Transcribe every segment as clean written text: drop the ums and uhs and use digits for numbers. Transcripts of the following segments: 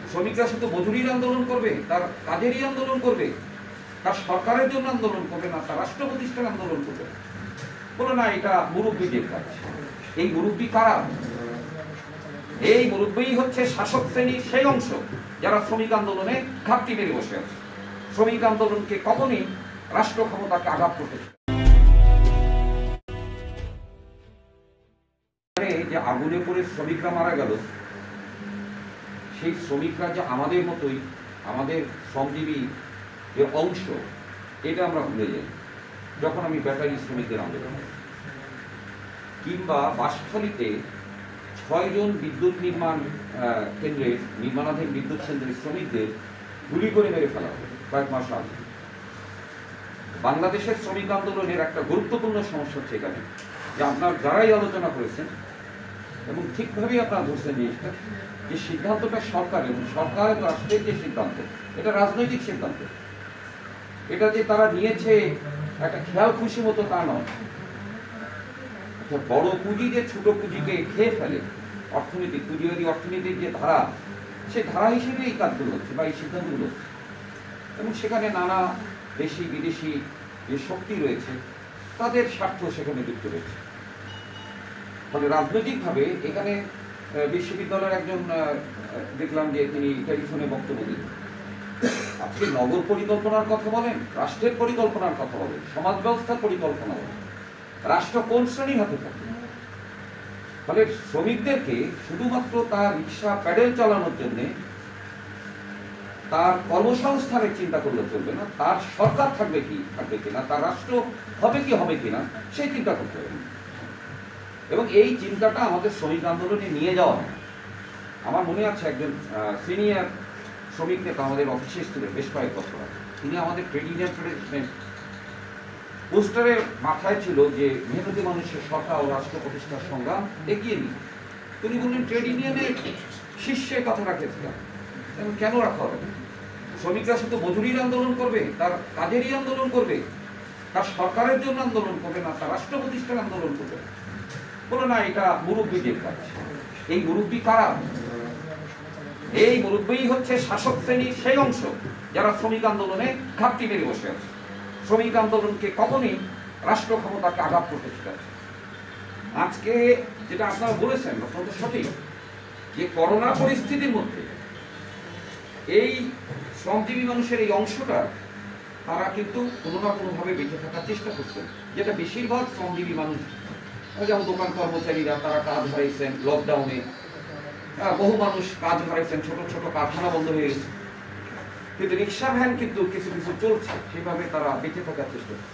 শ্রমিকরা শুধু মজুরির আন্দোলন করবে, তার কাজেরই আন্দোলন করবে, তার সরকারের জন্য আন্দোলন করবে না, তার রাষ্ট্র প্রতিষ্ঠার আন্দোলন করবে। বলো না এটা মুরব্বীদের কাজ। এই মুরব্বী কারা? এই মুরব্বী হচ্ছে শাসক শ্রেণীর সেই অংশ যারা শ্রমিক আন্দোলনে ঘাপটি মেরে বসে আছে। শ্রমিক আন্দোলনকে কখনই রাষ্ট্র ক্ষমতাকে আঘাত করতে যে আগুনে পড়ে শ্রমিকরা মারা গেল, সেই শ্রমিকরা যে আমাদের মতোই আমাদের শ্রমজীবী এর অংশ, এটা আমরা ভুলে যাই যখন আমি ব্যাটারি শ্রমিকদের আন্দোলন, কিংবা বাঁশখালীতে 6 জন বিদ্যুৎ নির্মাণ কেন্দ্রের নির্মাণাধীন বিদ্যুৎ কেন্দ্রের শ্রমিকদের গুলি করে মেরে ফেলা হবে কয়েক মাস আগে। বাংলাদেশের শ্রমিক আন্দোলনের একটা গুরুত্বপূর্ণ সমস্যা হচ্ছে এখানে যে আপনার যারাই আলোচনা করেছেন এবং ঠিকভাবেই আপনারা ধরছেন জিনিসটা, যে সিদ্ধান্তটা সরকার এবং সরকার রাষ্ট্রের যে সিদ্ধান্ত, এটা রাজনৈতিক সিদ্ধান্ত। এটা যে তারা নিয়েছে একটা খেয়াল খুশি মতো তা নয়। বড় পুঁজি যে ছোট পুঁজিকে খেয়ে ফেলে, অর্থনীতি পুঁজিবাদী অর্থনীতির যে ধারা, সেই ধারা হিসেবে এই কাজগুলো হচ্ছে বা এই সিদ্ধান্তগুলো হচ্ছে। এবং সেখানে নানা দেশি বিদেশি যে শক্তি রয়েছে তাদের স্বার্থ সেখানে যুক্ত রয়েছে। ফলে রাজনৈতিকভাবে এখানে বিশ্ববিদ্যালয়ের একজন দেখলাম যে তিনি টেলিফোনে বক্তব্য দিলেন। আজকে নগর পরিকল্পনার কথা বলেন, রাষ্ট্রের পরিকল্পনার কথা বলেন, সমাজ ব্যবস্থার পরিকল্পনা বলেন, রাষ্ট্র কোন শ্রেণীর হাতে থাকে? ফলে শ্রমিকদেরকে শুধুমাত্র তার রিক্সা প্যাডেল চালানোর জন্যে তার কর্মসংস্থানের চিন্তা করলে চলবে না, তার সরকার থাকবে কিনা, তার রাষ্ট্র হবে কিনা সেই চিন্তা করতে হবে। এবং এই চিন্তাটা আমাদের শ্রমিক আন্দোলনে নিয়ে যাওয়া হয়। আমার মনে আছে একজন সিনিয়র শ্রমিক নেতা আমাদের অফিসে ছিলেন বেশ কয়েক বছর আগে। তিনি আমাদের ট্রেড ইউনিয়ন ফেডারেশনের পোস্টারের মাথায় ছিল যে মেহনতি মানুষের সরকার ও রাষ্ট্র প্রতিষ্ঠার সংগ্রাম এগিয়ে নিই। তিনি বললেন ট্রেড ইউনিয়নের শীর্ষে কথা রাখেছিলাম। এবং কেন রাখা হবে? শ্রমিকরা শুধু মজুরির আন্দোলন করবে, তার কাজেরই আন্দোলন করবে, তার সরকারের জন্য আন্দোলন করবে না, তার রাষ্ট্র প্রতিষ্ঠার আন্দোলন করবে। বলো না এটা মুরব্বীদের কাজ। এই মুরব্বী কারা? এই মুরব্বী হচ্ছে শাসক শ্রেণীর সেই অংশ যারা শ্রমিক আন্দোলনে ঘাপটি মেরে বসে আছে। শ্রমিক আন্দোলনকে কখনই রাষ্ট্র ক্ষমতাকে আঘাত করতে শিখাচ্ছে। আজকে যেটা আপনারা বলেছেন অত্যন্ত সঠিক, যে করোনা পরিস্থিতির মধ্যে এই শ্রমজীবী মানুষের এই অংশটা তারা কিন্তু কোনো না কোনোভাবে বেঁচে থাকার চেষ্টা করছেন, যেটা বেশিরভাগ শ্রমজীবী মানুষ, যেমন দোকান কর্মচারীরা তারা কাজ হারাইছেন লকডাউনে, বহু মানুষ কাজ হারাইছেন, ছোট ছোট কারখানা বন্ধ হয়ে গেছে, কিন্তু রিক্সা ভ্যান কিন্তু কিছু কিছু চলছে, সেভাবে তারা বেঁচে থাকার চেষ্টা করছে।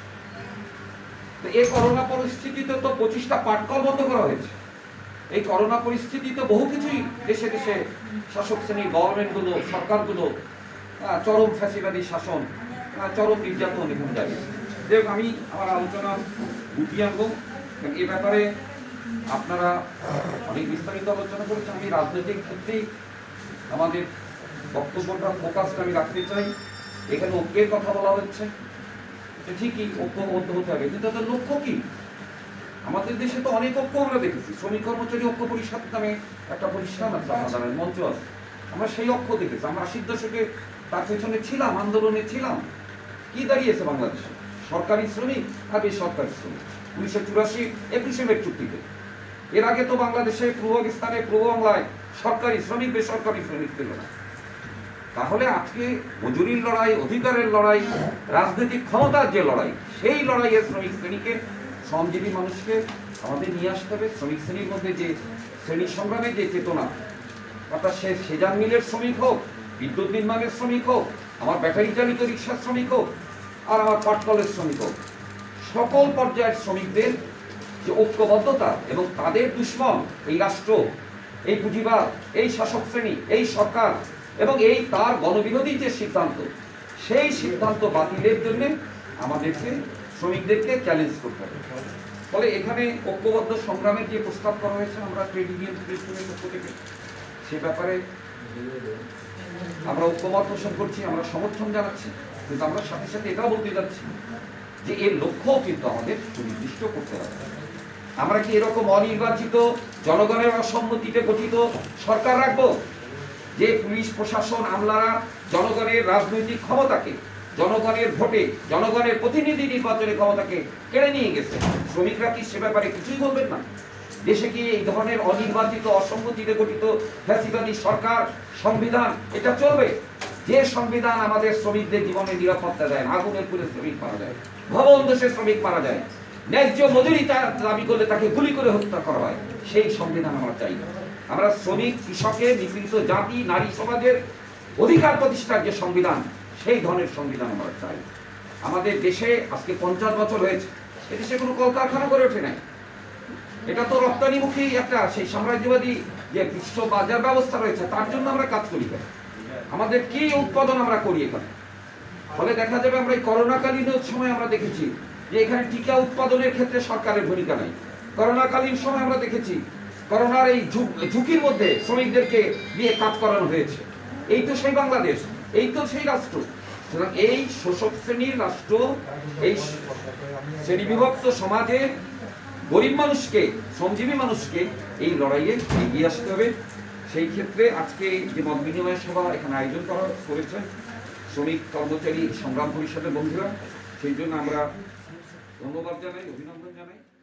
তো এই করোনা পরিস্থিতিতে তো 25টা পাটকল বন্ধ করা হয়েছে। এই করোনা পরিস্থিতিতে বহু কিছুই দেশে দেশে শাসক শ্রেণীর গভর্নমেন্টগুলো, সরকারগুলো চরম ফ্যাসিবাদী শাসন, চরম নির্যাতন এখানে দাঁড়িয়েছে। যেহেতু আমি আমার আলোচনা গুটিয়ে আনবো, এ ব্যাপারে আপনারা অনেক বিস্তারিত আলোচনা করেছেন। আমি রাজনৈতিক ক্ষেত্রেই আমাদের বক্তব্যটা ফোকাসটা আমি রাখতে চাই। এখানে ঐক্যের কথা বলা হচ্ছে, ঠিকই ঐক্যবদ্ধ হতে হবে, কিন্তু তাদের লক্ষ্য কি? আমাদের দেশে তো অনেক ঐক্য আমরা দেখেছি। শ্রমিক কর্মচারী ঐক্য পরিষদ নামে একটা প্রতিষ্ঠান আছে, আমাদের মঞ্চ আছে, আমরা সেই ঐক্য দেখেছি। আমরা 80 দশকে তার পেছনে ছিলাম, আন্দোলনে ছিলাম। কি দাঁড়িয়েছে বাংলাদেশে? সরকারি শ্রমিক আর বেসরকারি শ্রমিক 1984-21 মের চুক্তিতে। এর আগে তো বাংলাদেশে পূর্ব পাকিস্তানে, পূর্ব বাংলায় সরকারি শ্রমিক বেসরকারি শ্রমিক ছিল না। তাহলে আজকে মজুরির লড়াই, অধিকারের লড়াই, রাজনৈতিক ক্ষমতার যে লড়াই, সেই লড়াইয়ে শ্রমিক শ্রেণীকে, শ্রমজীবী মানুষকে আমাদের নিয়ে আসতে হবে। শ্রমিক শ্রেণীর মধ্যে যে শ্রেণী সংগ্রামের যে চেতনা, অর্থাৎ সে সেজান মিলের শ্রমিক হোক, বিদ্যুৎ নির্মাণের শ্রমিক হোক, আমার ব্যাটারি চালিত রিক্সার শ্রমিক হোক, আর আমার পাটকলের শ্রমিক হোক, সকল পর্যায়ের শ্রমিকদের যে ঐক্যবদ্ধতা এবং তাদের দুশ্মন এই রাষ্ট্র, এই পুঁজিবাদ, এই শাসক শ্রেণী, এই সরকার এবং এই তার গণবিরোধী যে সিদ্ধান্ত, সেই সিদ্ধান্ত বাতিলের জন্য আমাদেরকে শ্রমিকদেরকে চ্যালেঞ্জ করতে হবে। ফলে এখানে ঐক্যবদ্ধ সংগ্রামের যে প্রস্তাব করা হয়েছে আমরা ট্রেড ইউনিয়ন ফেডারেশনের পক্ষ থেকে, সে ব্যাপারে আমরা ঐক্যমত পোষণ করছি, আমরা সমর্থন জানাচ্ছি। কিন্তু আমরা সাথে সাথে এটাও বলতে যাচ্ছি যে এর লক্ষ্যও কিন্তু আমাদের সুনির্দিষ্ট করতে হবে। আমরা কি এরকম অনির্বাচিত জনগণের অসম্মতিতে গঠিত সরকার রাখবো, যে পুলিশ প্রশাসন আমলারা জনগণের রাজনৈতিক ক্ষমতাকে, জনগণের ভোটে, জনগণের প্রতিনিধি নির্বাচনের ক্ষমতাকে কেড়ে নিয়ে গেছে, শ্রমিকরা কি সে ব্যাপারে কিছুই বলবেন না? দেশে কি এই ধরনের অনির্বাচিত অসংগঠিত গঠিত ফ্যাসিবাদী সরকার, সংবিধান এটা চলবে? যে সংবিধান আমাদের শ্রমিকদের জীবনের নিরাপত্তা দেয়, আগুনের পুরে শ্রমিক মারা যায়, ভবন দোষে শ্রমিক মারা যায়, ন্যায্য মজুরি তার দাবি করলে তাকে গুলি করে হত্যা করা হয়, সেই সংবিধান আমরা চাই। আমরা শ্রমিক, কৃষকের, নিপীড়িত জাতি, নারী সমাজের অধিকার প্রতিষ্ঠার যে সংবিধান, সেই ধরনের সংবিধান আমরা চাই। আমাদের দেশে আজকে 50 বছর হয়েছে, এদেশে কোনো কলকারখানা করে ওঠে নাই। এটা তো রপ্তানিমুখী একটা সেই সাম্রাজ্যবাদী যে বিশ্ব বাজার ব্যবস্থা রয়েছে, তার জন্য আমরা কাজ করি। আমাদের কি উৎপাদন আমরা করি এখানে? ফলে দেখা যাবে আমরা এই করোনাকালীন সময় আমরা দেখেছি যে এখানে টিকা উৎপাদনের ক্ষেত্রে সরকারের ভূমিকা নাই। করোনাকালীন সময় আমরা দেখেছি করোনার এই ঝুঁকির মধ্যে শ্রমিকদেরকে দিয়ে কাজ করানো হয়েছে। এই তো সেই বাংলাদেশ, এই তো সেই রাষ্ট্র। সুতরাং এই শোষক শ্রেণীর রাষ্ট্র, এই শ্রেণীবিভক্ত সমাজে গরিব মানুষকে, শ্রমজীবী মানুষকে এই লড়াইয়ে এগিয়ে আসতে হবে। সেই ক্ষেত্রে আজকে যে মত বিনিময় সভা এখানে আয়োজন করেছেন শ্রমিক কর্মচারী সংগ্রাম পরিষদের বন্ধুরা, সেই জন্য আমরা ধন্যবাদ জানাই, অভিনন্দন জানাই।